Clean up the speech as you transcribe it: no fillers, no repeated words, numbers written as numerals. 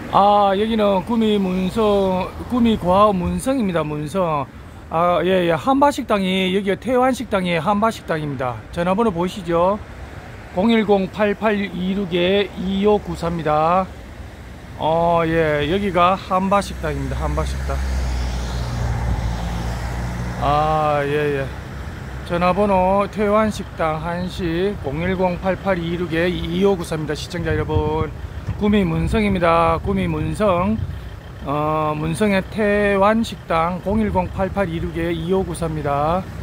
아, 여기는 구미 고아원 문성입니다. 문성. 아, 예, 예. 한바식당이, 여기가 태환식당이 한바식당입니다. 전화번호 보이시죠? 010-8826-2594입니다. 예, 여기가 한바식당입니다. 한바식당. 아, 예, 예. 전화번호 태환식당 한식 010-8826-2594입니다. 시청자 여러분. 구미 문성입니다. 구미 문성. 문성의 태환식당 010-8826-2594입니다.